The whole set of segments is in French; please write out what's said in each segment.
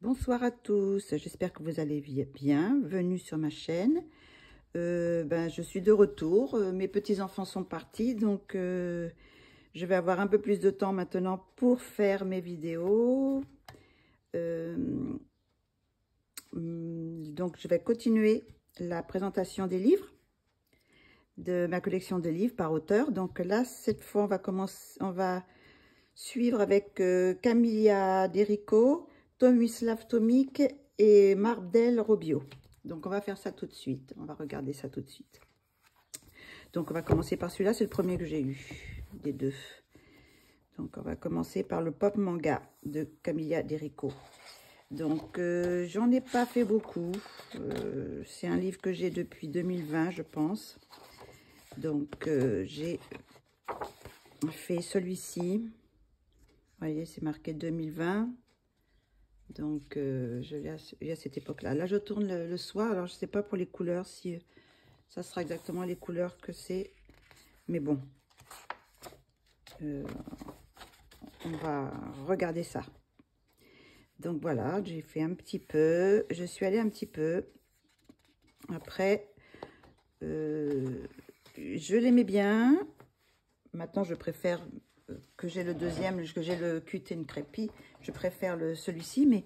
Bonsoir à tous, j'espère que vous allez bien. Bienvenue sur ma chaîne. Je suis de retour, mes petits-enfants sont partis, donc je vais avoir un peu plus de temps maintenant pour faire mes vidéos. Donc je vais continuer la présentation des livres, de ma collection de livres par auteur. Donc là, cette fois, on va suivre avec Camilla D'Errico, Tomislav Tomic et Mardel Robio. Donc on va faire ça tout de suite, on va regarder ça tout de suite. Donc on va commencer par celui-là, c'est le premier que j'ai eu des deux. Donc on va commencer par le pop manga de Camilla D'Errico. Donc j'en ai pas fait beaucoup, c'est un livre que j'ai depuis 2020 je pense. Donc j'ai fait celui-ci, vous voyez c'est marqué 2020. Donc, je l'ai à cette époque-là. Là, je tourne le soir. Alors, je ne sais pas pour les couleurs si ça sera exactement les couleurs que c'est. Mais bon, on va regarder ça. Donc, voilà, j'ai fait un petit peu. Je suis allée un petit peu. Après, je l'aimais bien. Maintenant, je préfère que j'ai le deuxième, que j'ai le Cuten Crépi. Je préfère celui-ci, mais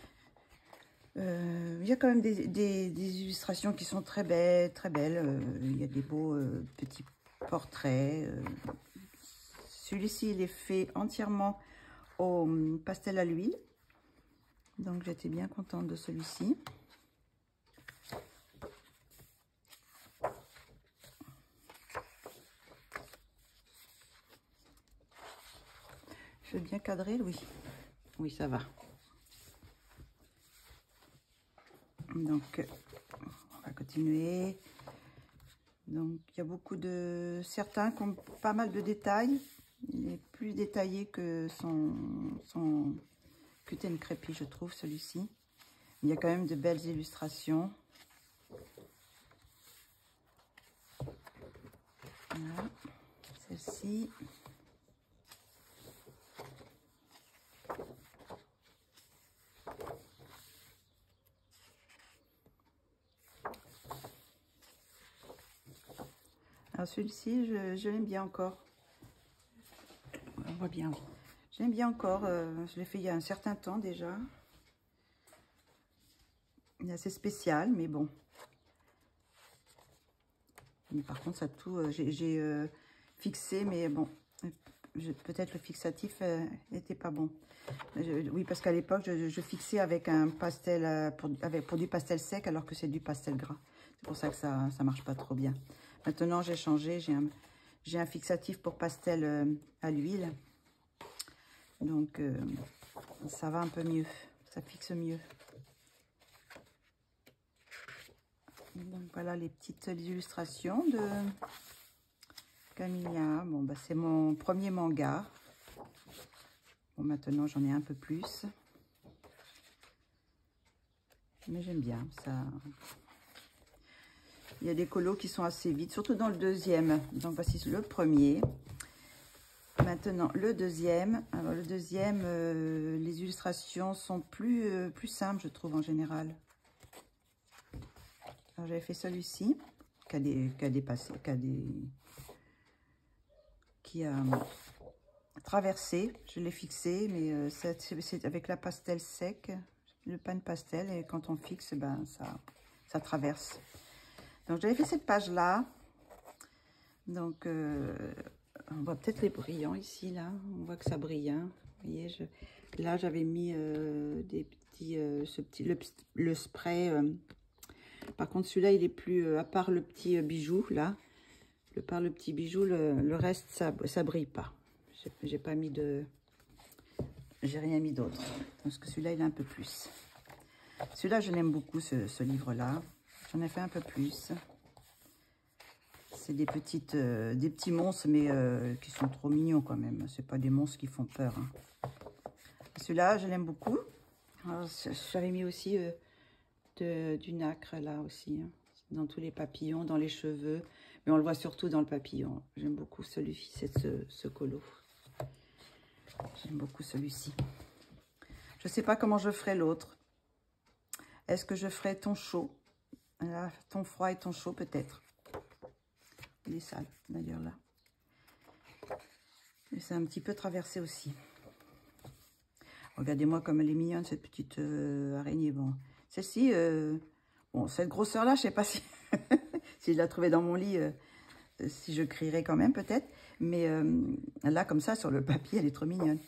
il y a quand même des illustrations qui sont très belles, très belles. Il y a des beaux petits portraits. Celui-ci, il est fait entièrement au pastel à l'huile. Donc, j'étais bien contente de celui-ci. Je vais bien cadrer, oui. Oui, ça va. Donc, on va continuer. Donc, il y a beaucoup de... Certains qui ont pas mal de détails. Il est plus détaillé que son Cuten Crépi, je trouve, celui-ci. Il y a quand même de belles illustrations. Voilà. Celle-ci. Alors celui-ci, je l'aime bien encore. On voit bien. Je l'aime bien encore. Je l'ai fait il y a un certain temps déjà. Il est assez spécial, mais bon. Mais par contre, ça tout, j'ai fixé, mais bon, peut-être le fixatif n'était pas bon. Oui, parce qu'à l'époque, je fixais avec un pastel, pour du pastel sec, alors que c'est du pastel gras. C'est pour ça que ça marche pas trop bien. Maintenant, j'ai changé, j'ai un fixatif pour pastel à l'huile. Donc, ça va un peu mieux, ça fixe mieux. Donc, voilà les petites illustrations de Camilla. Bon, bah, c'est mon premier manga. Bon, maintenant, j'en ai un peu plus. Mais j'aime bien, ça... Il y a des colos qui sont assez vite, surtout dans le deuxième. Donc, voici le premier. Maintenant, le deuxième. Alors, le deuxième, les illustrations sont plus simples, je trouve, en général. Alors, j'avais fait celui-ci, qui a traversé. Je l'ai fixé, mais c'est avec la pastel sec, le pan pastel, et quand on fixe, ben, ça traverse. Donc, j'avais fait cette page-là. Donc, on voit peut-être les brillants ici, là. On voit que ça brille. Hein. Vous voyez, là, j'avais mis des petits, le spray. Par contre, celui-là, il est plus, à part le petit bijou, là. Par le petit bijou, le reste, ça brille pas. J'ai pas mis de... J'ai rien mis d'autre. Parce que celui-là, il est un peu plus. Celui-là, je l'aime beaucoup, ce livre-là. J'en ai fait un peu plus. C'est des petits monstres, mais qui sont trop mignons quand même. C'est pas des monstres qui font peur. Hein. Celui-là, je l'aime beaucoup. J'avais mis aussi du nacre là aussi. Hein. Dans tous les papillons, dans les cheveux. Mais on le voit surtout dans le papillon. J'aime beaucoup celui-ci, ce colo. J'aime beaucoup celui-ci. Je sais pas comment je ferai l'autre. Est-ce que je ferai ton chaud? Là, ton froid et ton chaud peut-être. Il est sale d'ailleurs là. Et c'est un petit peu traversé aussi. Regardez-moi comme elle est mignonne cette petite araignée. Bon, celle-ci, bon, cette grosseur-là, je sais pas si, si je la trouvais dans mon lit, si je crierais quand même peut-être. Mais là, comme ça, sur le papier, elle est trop mignonne.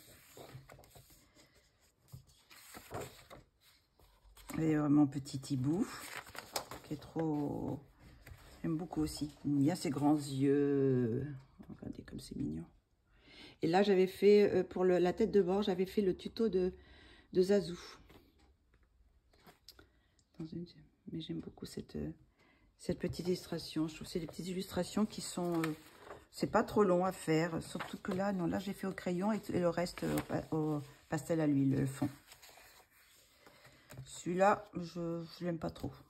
Et mon petit hibou, qui est trop... J'aime beaucoup aussi. Il a ses grands yeux. Regardez comme c'est mignon. Et là, j'avais fait, pour la tête de bord, j'avais fait le tuto de Zazou. Mais j'aime beaucoup cette petite illustration. Je trouve que c'est des petites illustrations qui sont... c'est pas trop long à faire. Surtout que là, non, là, j'ai fait au crayon et le reste au pastel à l'huile, le fond. Celui-là, je l'aime pas trop.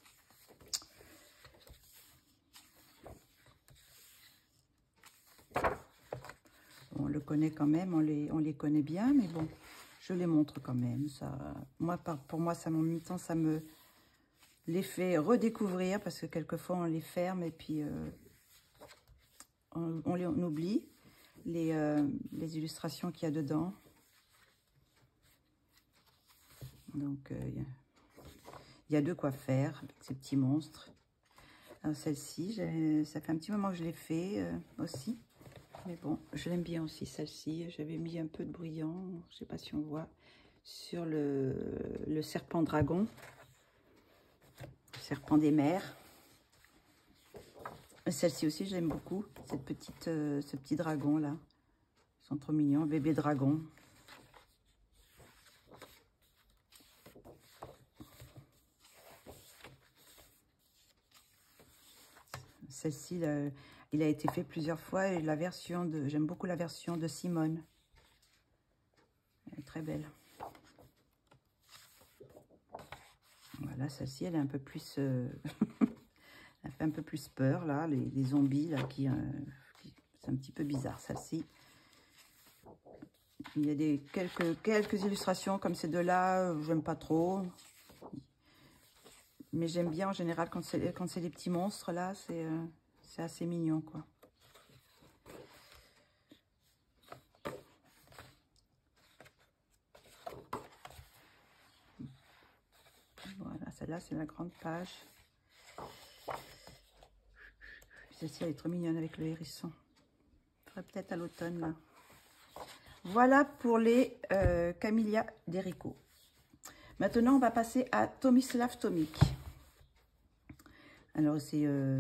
On le connaît quand même, on les connaît bien, mais bon, je les montre quand même. Ça, moi, pour moi, ça, en même temps, ça me les fait redécouvrir parce que quelquefois, on les ferme et puis on oublie les illustrations qu'il y a dedans. Donc, il y a de quoi faire avec ces petits monstres. Celle-ci, ça fait un petit moment que je l'ai fait aussi. Mais bon, je l'aime bien aussi, celle-ci. J'avais mis un peu de brillant, je ne sais pas si on voit, sur le serpent dragon. Le serpent des mers. Celle-ci aussi, j'aime beaucoup. Ce petit dragon-là. Ils sont trop mignons, bébé dragon. Celle-ci, il a été fait plusieurs fois et j'aime beaucoup la version de Simone. Elle est très belle. Voilà, celle-ci, elle est un peu plus... elle fait un peu plus peur, là, les zombies, là, c'est un petit peu bizarre, celle-ci. Il y a quelques illustrations comme ces deux-là, j'aime pas trop. Mais j'aime bien en général quand c'est des petits monstres, là, c'est assez mignon, quoi. Voilà, celle-là, c'est la grande page. Celle-ci, elle est trop mignonne avec le hérisson. Je ferai peut-être à l'automne, là. Voilà pour les Camélia d'Erico. Maintenant, on va passer à Tomislav Tomic. Alors, c'est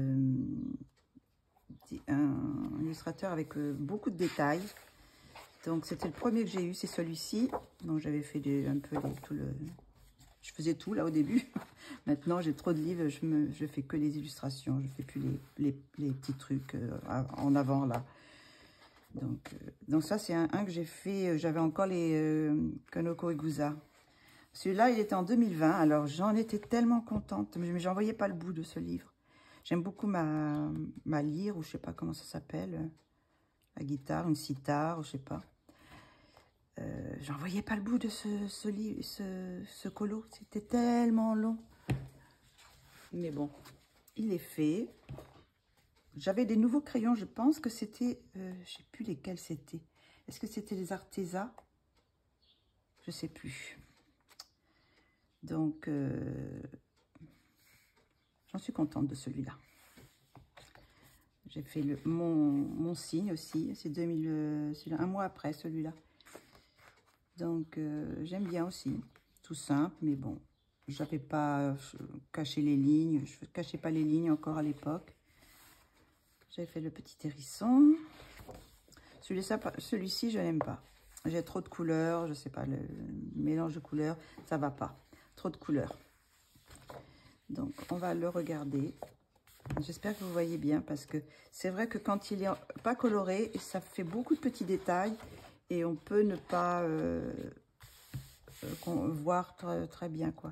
un illustrateur avec beaucoup de détails. Donc, c'était le premier que j'ai eu, c'est celui-ci. Donc, j'avais fait un peu tout le... Je faisais tout, là, au début. Maintenant, j'ai trop de livres, je fais que les illustrations. Je fais plus les petits trucs en avant, là. Donc ça, c'est un que j'ai fait. J'avais encore les Kanoko Igusa. Celui-là, il était en 2020. Alors, j'en étais tellement contente. Mais j'en voyais pas le bout de ce livre. J'aime beaucoup ma lyre, ou je sais pas comment ça s'appelle. La guitare, une sitar, ou je sais pas. J'en voyais pas le bout de ce colo. C'était tellement long. Mais bon, il est fait. J'avais des nouveaux crayons, je pense que c'était... je ne sais plus lesquels c'était. Est-ce que c'était les Arteza? Je ne sais plus. Donc, j'en suis contente de celui-là. J'ai fait mon signe aussi. C'est un mois après celui-là. Donc, j'aime bien aussi. Tout simple, mais bon. Je n'avais pas caché les lignes. Je ne cachais pas les lignes encore à l'époque. J'avais fait le petit hérisson. Celui-ci, je n'aime pas. J'ai trop de couleurs, je sais pas, le mélange de couleurs, ça va pas. Trop de couleurs. Donc, on va le regarder. J'espère que vous voyez bien parce que c'est vrai que quand il n'est pas coloré, ça fait beaucoup de petits détails et on peut ne pas voir très bien, quoi.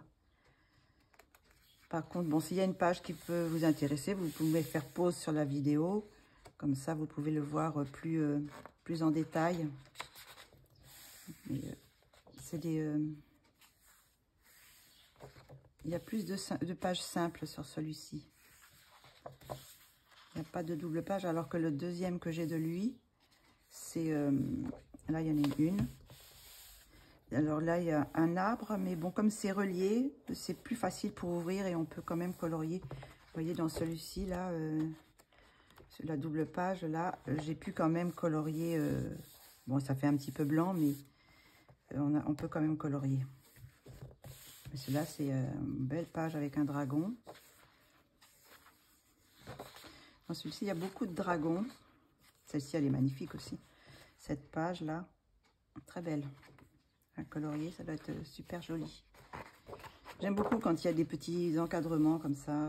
Par contre, bon, s'il y a une page qui peut vous intéresser, vous pouvez faire pause sur la vidéo. Comme ça, vous pouvez le voir plus en détail. C'est des... Il y a plus de pages simples sur celui-ci. Il n'y a pas de double page, alors que le deuxième que j'ai de lui, c'est... là, il y en a une. Alors là, il y a un arbre, mais bon, comme c'est relié, c'est plus facile pour ouvrir et on peut quand même colorier. Vous voyez, dans celui-ci, là, la double page, là, j'ai pu quand même colorier. Bon, ça fait un petit peu blanc, mais on peut quand même colorier. Celui-là, c'est une belle page avec un dragon. Dans celui-ci, il y a beaucoup de dragons. Celle-ci, elle est magnifique aussi. Cette page-là, très belle. À colorier, ça doit être super joli. J'aime beaucoup quand il y a des petits encadrements comme ça.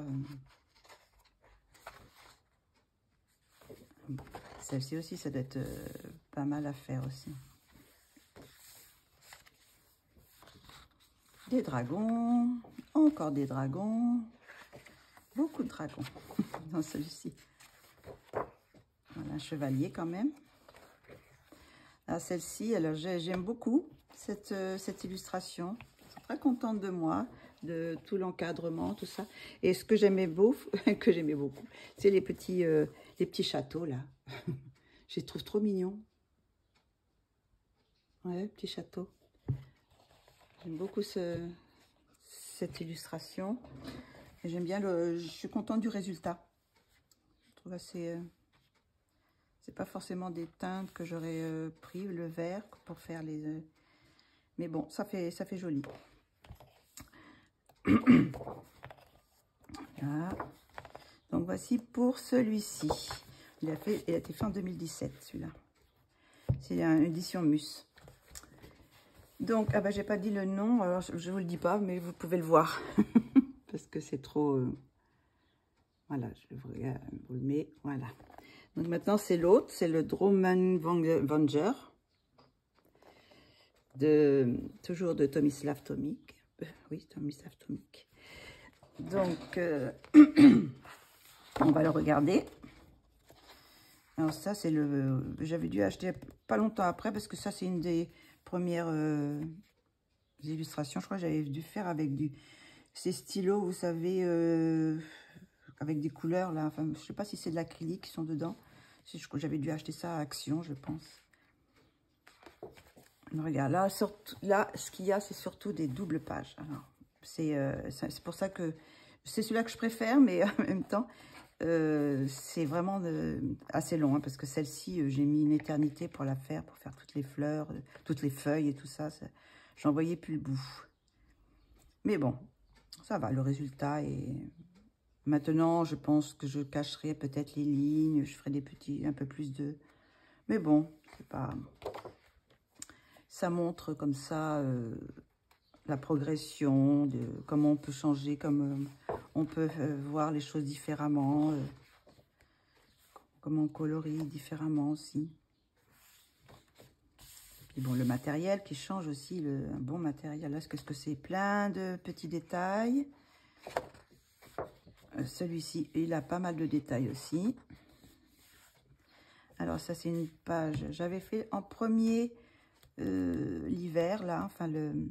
Celle-ci aussi, ça doit être pas mal à faire aussi. Des dragons, encore des dragons, beaucoup de dragons dans celui-ci. Voilà, un chevalier quand même. Ah, celle-ci, alors j'aime beaucoup cette illustration. Je suis très contente de moi, de tout l'encadrement, tout ça. Et ce que j'aimais beaucoup, c'est les petits châteaux là. Je les trouve trop mignons. Ouais, petits châteaux. J'aime beaucoup cette illustration. Et j'aime bien je suis contente du résultat. Je trouve assez... c'est pas forcément des teintes que j'aurais pris, le vert, pour faire les... mais bon, ça fait joli. Voilà. Donc voici pour celui-ci. Il a été fait en 2017, celui-là. C'est une édition Mus. Donc, ah bah j'ai pas dit le nom, alors je vous le dis pas, mais vous pouvez le voir. Parce que c'est trop... voilà, je vous le mets, voilà. Donc maintenant, c'est l'autre, c'est le Dromanvanger. Toujours de Tomislav Tomik. Oui, Tomislav Tomik. Donc, on va le regarder. Alors ça, c'est le... J'avais dû acheter pas longtemps après, parce que ça, c'est une des premières illustrations. Je crois que j'avais dû faire avec ces stylos, vous savez, avec des couleurs, là. Enfin, je sais pas si c'est de l'acrylique qui sont dedans. J'avais dû acheter ça à Action, je pense. Regarde, là, ce qu'il y a, c'est surtout des doubles pages. Alors, c'est pour ça que c'est celui-là que je préfère, mais en même temps, c'est vraiment assez long, hein, parce que celle-ci, j'ai mis une éternité pour la faire, pour faire toutes les fleurs, toutes les feuilles et tout ça. J'en voyais plus le bout. Mais bon, ça va, le résultat est... Maintenant, je pense que je cacherai peut-être les lignes, je ferai un peu plus de... Mais bon, c'est pas... Ça montre comme ça la progression, de comment on peut changer, comme on peut voir les choses différemment, comment on colorie différemment aussi. Puis bon, le matériel qui change aussi, un bon matériel. Là, qu'est-ce que c'est? Plein de petits détails. Celui-ci, il a pas mal de détails aussi. Alors ça, c'est une page. J'avais fait en premier... l'hiver là, enfin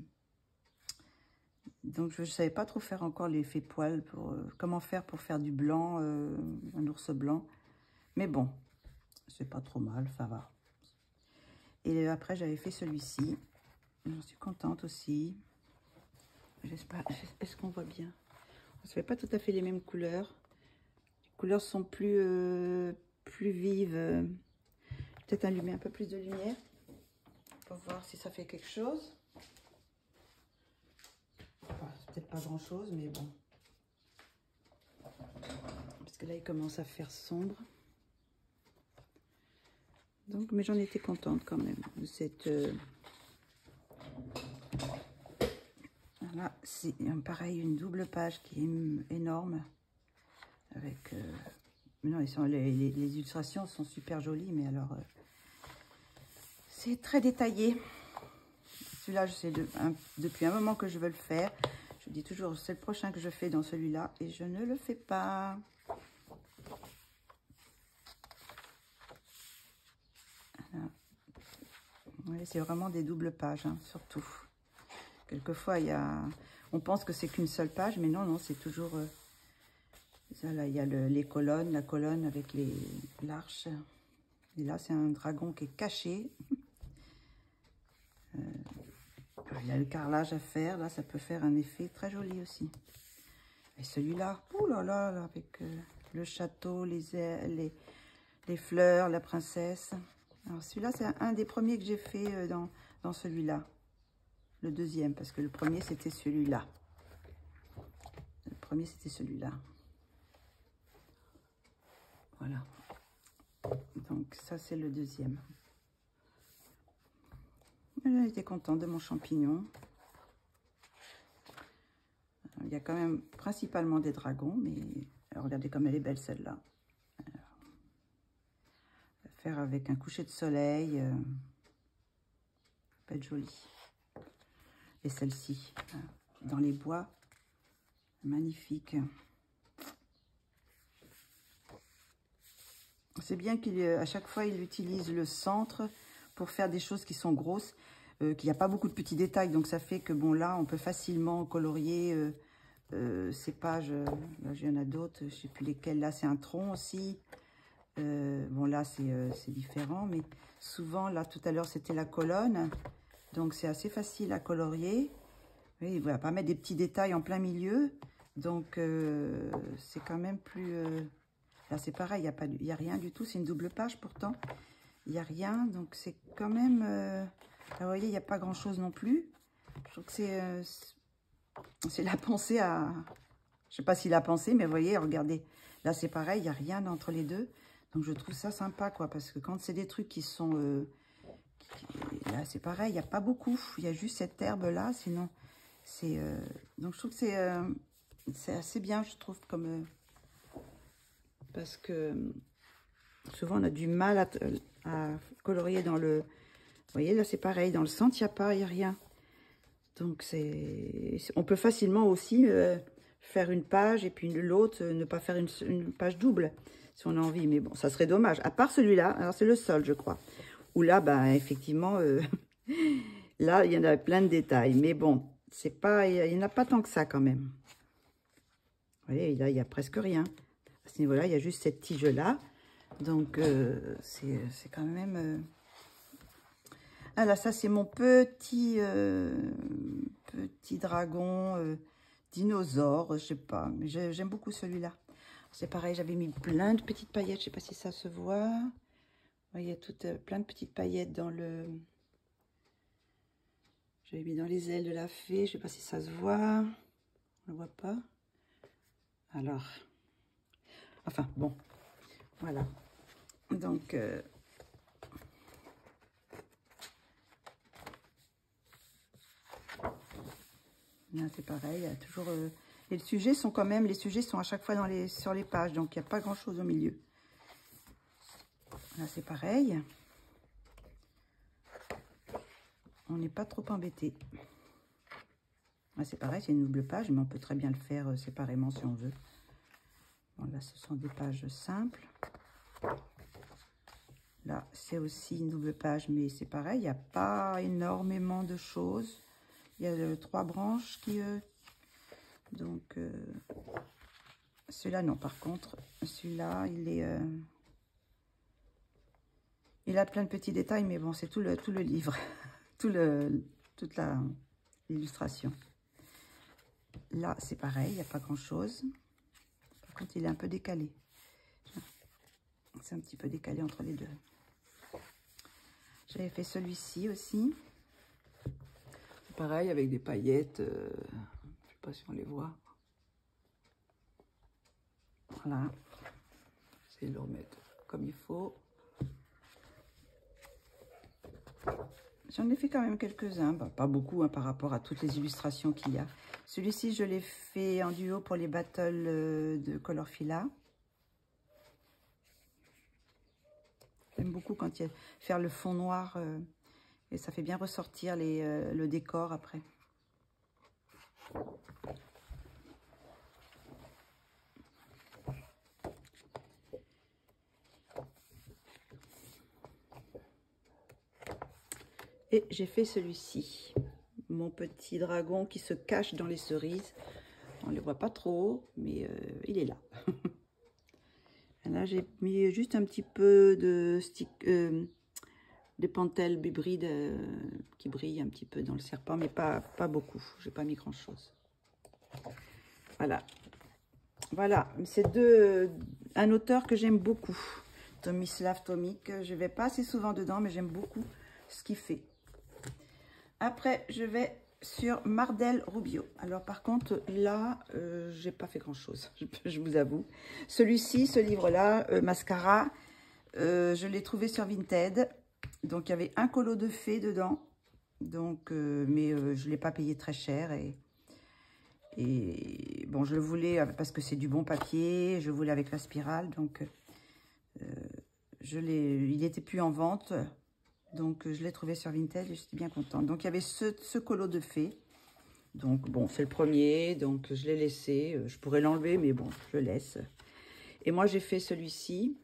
donc je ne savais pas trop faire encore l'effet poil, comment faire pour faire du blanc, un ours blanc, mais bon, c'est pas trop mal, ça va. Et après j'avais fait celui-ci, j'en suis contente aussi. J'espère, est-ce qu'on voit bien? Ça fait pas tout à fait les mêmes couleurs, les couleurs sont plus vives, peut-être allumer un peu plus de lumière pour voir si ça fait quelque chose. Enfin, c'est peut-être pas grand chose, mais bon. Parce que là, il commence à faire sombre. Donc, mais j'en étais contente quand même de cette... Voilà, c'est pareil, une double page qui est énorme. Avec... Non, les illustrations sont super jolies, mais alors... c'est très détaillé. Celui-là, je sais depuis un moment que je veux le faire. Je dis toujours, c'est le prochain que je fais dans celui-là. Et je ne le fais pas. Voilà. Oui, c'est vraiment des doubles pages, hein, surtout. Quelquefois, on pense que c'est qu'une seule page, mais non, non, c'est toujours... ça, là, il y a les colonnes, la colonne avec l'arche. Et là, c'est un dragon qui est caché. Il y a le carrelage à faire. Là, ça peut faire un effet très joli aussi. Et celui-là, oh là là, là avec le château, les fleurs, la princesse. Alors, celui-là, c'est un des premiers que j'ai fait dans celui-là. Le deuxième, parce que le premier, c'était celui-là. Le premier, c'était celui-là. Voilà. Donc, ça, c'est le deuxième. J'étais contente de mon champignon. Il y a quand même principalement des dragons, mais alors, regardez comme elle est belle, celle-là. Faire avec un coucher de soleil. Ça peut être joli. Et celle-ci, dans les bois, magnifique. C'est bien qu'à chaque fois, il utilise le centre pour faire des choses qui sont grosses, qu'il n'y a pas beaucoup de petits détails. Donc, ça fait que, bon, là, on peut facilement colorier ces pages. Là, il y en a d'autres, je ne sais plus lesquelles. Là, c'est un tronc aussi. Bon, là, c'est différent. Mais souvent, là, tout à l'heure, c'était la colonne. Donc, c'est assez facile à colorier. Oui, voilà, pas mettre des petits détails en plein milieu. Donc, c'est quand même plus... Là, c'est pareil, il n'y a rien du tout. C'est une double page, pourtant. Il n'y a rien. Donc, c'est quand même... Là, vous voyez, il n'y a pas grand-chose non plus. Je trouve que c'est la pensée à... Je ne sais pas s'il a pensé, mais vous voyez, regardez. Là, c'est pareil, il n'y a rien entre les deux. Donc, je trouve ça sympa, quoi. Parce que quand c'est des trucs qui sont... là, c'est pareil, il n'y a pas beaucoup. Il y a juste cette herbe-là, sinon... c'est donc, je trouve que c'est assez bien, je trouve, comme... parce que souvent, on a du mal à colorier dans le... Vous voyez, là, c'est pareil. Dans le centre, il n'y a rien. Donc, on peut facilement aussi faire une page et puis l'autre, ne pas faire une page double, si on a envie. Mais bon, ça serait dommage. À part celui-là, alors c'est le seul, je crois. Où là, ben, effectivement, là, il y en a plein de détails. Mais bon, c'est pas, il n'y en a pas tant que ça, quand même. Vous voyez, là, il n'y a presque rien. À ce niveau-là, il y a juste cette tige-là. Donc, c'est quand même... Ah là, ça, c'est mon petit dragon dinosaure, je sais pas. Mais j'aime beaucoup celui-là. C'est pareil, j'avais mis plein de petites paillettes. Je sais pas si ça se voit. Il y a plein de petites paillettes dans le... J'avais mis dans les ailes de la fée. Je sais pas si ça se voit. On ne voit pas. Alors... Enfin, bon. Voilà. Donc... là, c'est pareil. Il y a toujours... et les sujets sont quand même... Les sujets sont à chaque fois sur les pages. Donc, il n'y a pas grand-chose au milieu. Là, c'est pareil. On n'est pas trop embêté. Là, c'est pareil, c'est une double page, mais on peut très bien le faire séparément si on veut. Bon, là, ce sont des pages simples. Là, c'est aussi une double page, mais c'est pareil, il n'y a pas énormément de choses. Il y a 3 branches qui... donc, celui-là, non. Par contre, celui-là, il a plein de petits détails, mais bon, c'est tout le livre. toute l'illustration. Là, c'est pareil, il n'y a pas grand-chose. Par contre, il est un peu décalé. C'est un petit peu décalé entre les deux. J'avais fait celui-ci aussi. Pareil, avec des paillettes. Je ne sais pas si on les voit. Voilà. J'essaie de le remettre comme il faut. J'en ai fait quand même quelques-uns, bah, pas beaucoup hein, par rapport à toutes les illustrations qu'il y a. Celui-ci, je l'ai fait en duo pour les battles de Colorfila. J'aime beaucoup quand il y a faire le fond noir et ça fait bien ressortir le décor après. Et j'ai fait celui-ci. mon petit dragon qui se cache dans les cerises. On ne le voit pas trop, mais il est là. Là, j'ai mis juste un petit peu de stick, des pentelles bubrides qui brillent un petit peu dans le serpent, mais pas beaucoup. J'ai pas mis grand-chose. Voilà. Voilà, c'est un auteur que j'aime beaucoup. Tomislav Tomik. Je ne vais pas assez souvent dedans, mais j'aime beaucoup ce qu'il fait. Après, je vais sur Mardel Rubio. Alors par contre, là, j'ai pas fait grand-chose, je vous avoue. Celui-ci, ce livre-là, Mascara, je l'ai trouvé sur Vinted. Donc, il y avait un colo de fées dedans. Donc, mais je ne l'ai pas payé très cher. Et bon, je le voulais parce que c'est du bon papier. Je voulais avec la spirale. Donc, il n'était plus en vente. Donc, je l'ai trouvé sur Vinted et j'étais bien contente. Donc, il y avait ce colo de fées. Donc, bon, c'est le premier. Donc, je l'ai laissé. Je pourrais l'enlever, mais bon, je le laisse. Et moi, j'ai fait celui-ci.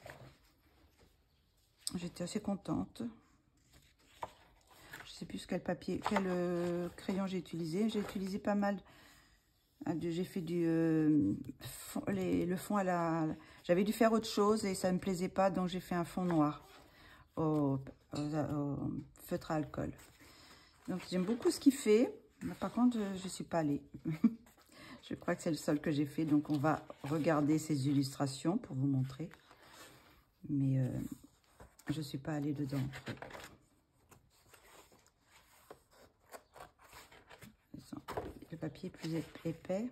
J'étais assez contente. Je sais plus quel papier, quel crayon j'ai utilisé. J'ai utilisé pas mal. J'ai fait le fond à la... J'avais dû faire autre chose et ça ne me plaisait pas. Donc, j'ai fait un fond noir au feutre à alcool. Donc, j'aime beaucoup ce qu'il fait. Mais par contre, je ne suis pas allée. Je crois que c'est le seul que j'ai fait. Donc, on va regarder ses illustrations pour vous montrer. Mais je ne suis pas allée dedans. Le papier est plus épais.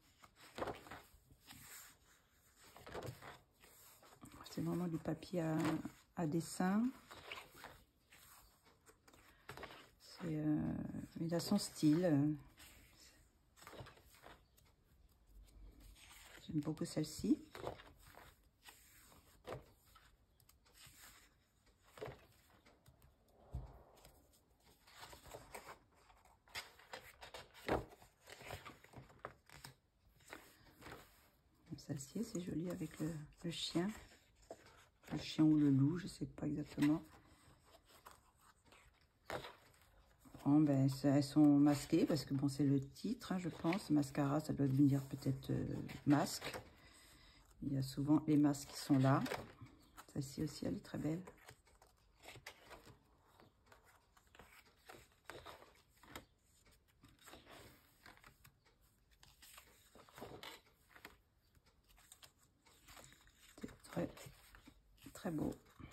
C'est vraiment du papier à dessin. Il a son style. J'aime beaucoup celle-ci. Celle-ci, c'est joli avec le chien. Le chien ou le loup, je ne sais pas exactement. Bon, ben, elles sont masquées parce que bon, c'est le titre, hein, je pense. Mascara, ça doit venir peut-être masque. Il y a souvent les masques qui sont là. Celle-ci aussi, elle est très belle. C'est très beau.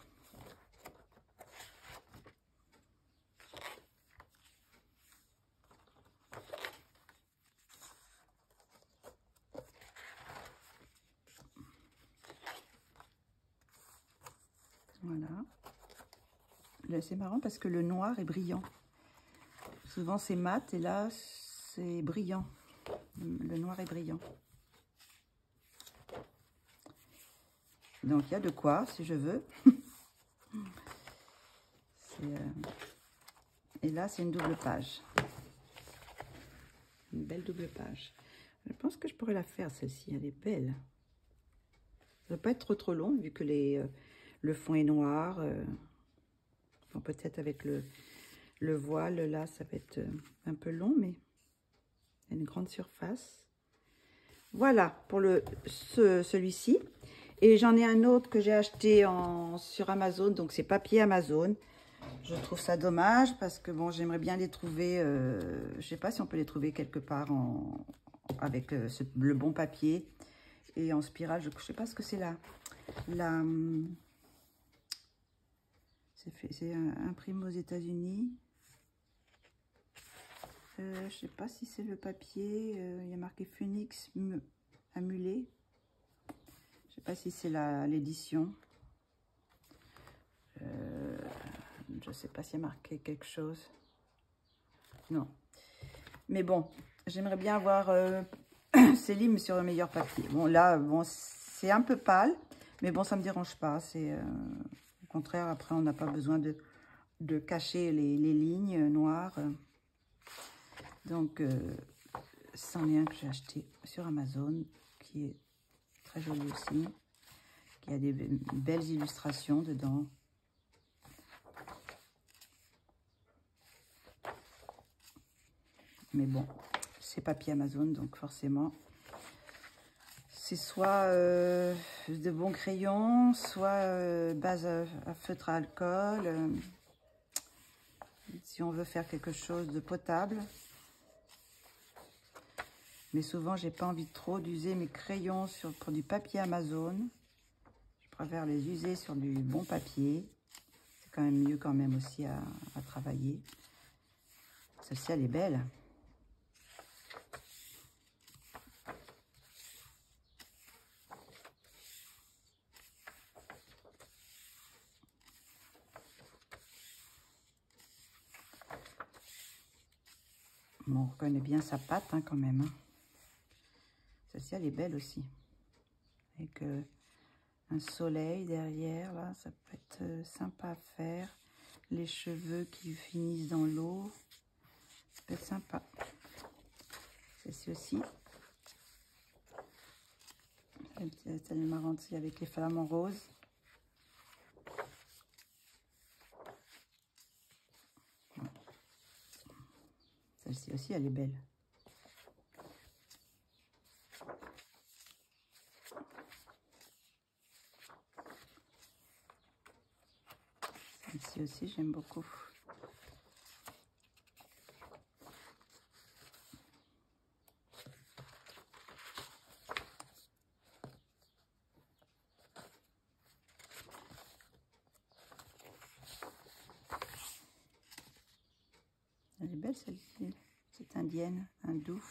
Voilà. C'est marrant parce que le noir est brillant. Souvent c'est mat et là c'est brillant. Le noir est brillant. Donc il y a de quoi si je veux. Et là c'est une double page. Une belle double page. Je pense que je pourrais la faire celle-ci, elle est belle. Ça ne va pas être trop long vu que le fond est noir. Bon, peut-être avec le voile là ça va être un peu long, mais il y a une grande surface. Voilà pour celui-ci. Et j'en ai un autre que j'ai acheté sur Amazon, donc c'est papier Amazon. Je trouve ça dommage parce que bon, j'aimerais bien les trouver, je sais pas si on peut les trouver quelque part avec le bon papier et en spirale. Je sais pas ce que c'est là. C'est imprimé aux États-Unis. Je sais pas si c'est le papier. Il y a marqué Phoenix Amulé. Je sais pas si c'est l'édition. Je sais pas s'il y a marqué quelque chose. Non. Mais bon, j'aimerais bien avoir ces limes sur le meilleur papier. Bon, là, bon, c'est un peu pâle, mais bon, ça me dérange pas. Au contraire, après, on n'a pas besoin de cacher les lignes noires. Donc, c'en est un que j'ai acheté sur Amazon, qui est très joli aussi, qui a des belles illustrations dedans. Mais bon, c'est papier Amazon, donc forcément, c'est soit de bons crayons, soit base à feutre à alcool. Si on veut faire quelque chose de potable. Mais souvent, j'ai pas envie trop d'user mes crayons pour du papier Amazon. Je préfère les user sur du bon papier. C'est quand même mieux quand même aussi à travailler. Celle-ci, elle est belle. Bon, on reconnaît bien sa patte hein, quand même. Hein. Celle-ci, elle est belle aussi. Avec un soleil derrière, là, ça peut être sympa à faire. Les cheveux qui finissent dans l'eau, ça peut être sympa. Celle-ci aussi. Celle est marrante aussi avec les flamants roses. Celle-ci aussi, elle est belle. Celle-ci aussi, j'aime beaucoup. Elle est belle celle-ci. C'est indienne, hindoue.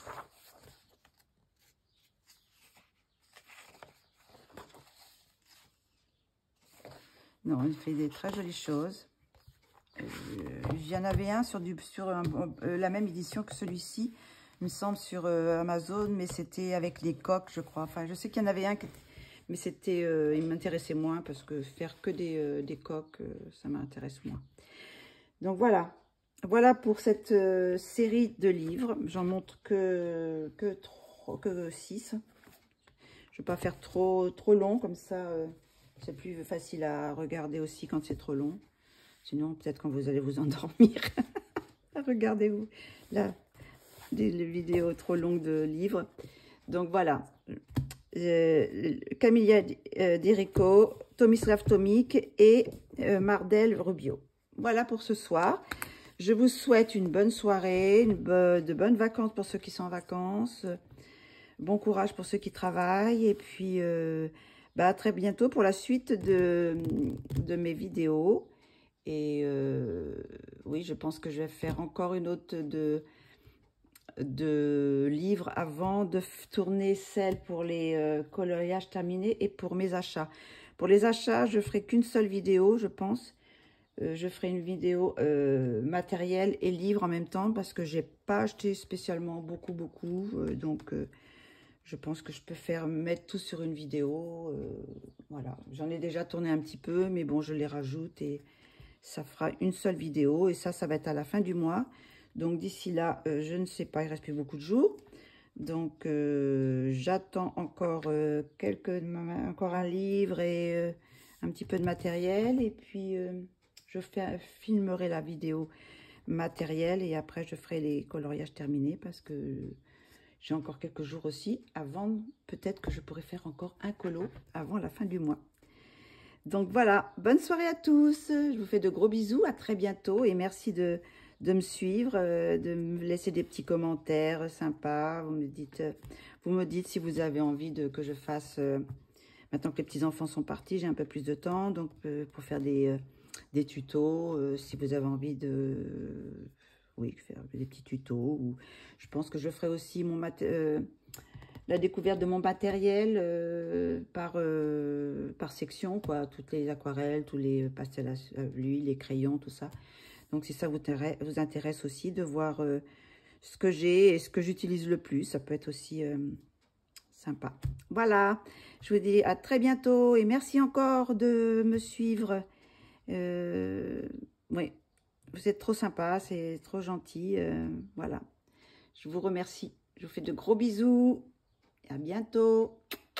Non, il fait des très jolies choses. Il y en avait un sur la même édition que celui-ci, il me semble, sur Amazon, mais c'était avec les coques, je crois. Enfin, je sais qu'il y en avait un, mais c'était, il m'intéressait moins parce que faire que des coques, ça m'intéresse moins. Donc voilà, voilà pour cette série de livres. J'en montre que 6. Je ne vais pas faire trop long, comme ça, c'est plus facile à regarder aussi quand c'est trop long. Sinon, peut-être quand vous allez vous endormir, regardez-vous là, des vidéos trop longues de livres. Donc voilà, Camélia Dirico, Tomislav Tomic et Mardel Rubio. Voilà pour ce soir. Je vous souhaite une bonne soirée, de bonnes vacances pour ceux qui sont en vacances. Bon courage pour ceux qui travaillent. Et puis, à très bientôt pour la suite de mes vidéos. Et oui, je pense que je vais faire encore une autre de livres avant de tourner celle pour les coloriages terminés et pour mes achats. Pour les achats, je ferai qu'une seule vidéo, je pense. Je ferai une vidéo matériel et livres en même temps parce que j'ai pas acheté spécialement beaucoup. Donc, je pense que je peux mettre tout sur une vidéo. Voilà, j'en ai déjà tourné un petit peu, mais bon, je les rajoute et ça fera une seule vidéo. Et ça va être à la fin du mois. Donc, d'ici là, je ne sais pas, il reste plus beaucoup de jours. Donc, j'attends encore encore un livre et un petit peu de matériel. Et puis, je filmerai la vidéo matériel et après, je ferai les coloriages terminés parce que j'ai encore quelques jours aussi avant. Peut-être que je pourrais faire encore un colo avant la fin du mois. Donc, voilà. Bonne soirée à tous. Je vous fais de gros bisous. À très bientôt et merci de me suivre, de me laisser des petits commentaires sympas. Vous me dites si vous avez envie que je fasse, maintenant que les petits-enfants sont partis, j'ai un peu plus de temps, donc pour faire des tutos, si vous avez envie oui, faire des petits tutos. Ou, je pense que je ferai aussi la découverte de mon matériel par section, quoi, toutes les aquarelles, tous les pastels à l'huile, les crayons, tout ça. Donc, si ça vous intéresse aussi de voir ce que j'ai et ce que j'utilise le plus, ça peut être aussi sympa. Voilà, je vous dis à très bientôt et merci encore de me suivre. Oui, vous êtes trop sympa, c'est trop gentil. Voilà, je vous remercie. Je vous fais de gros bisous et à bientôt.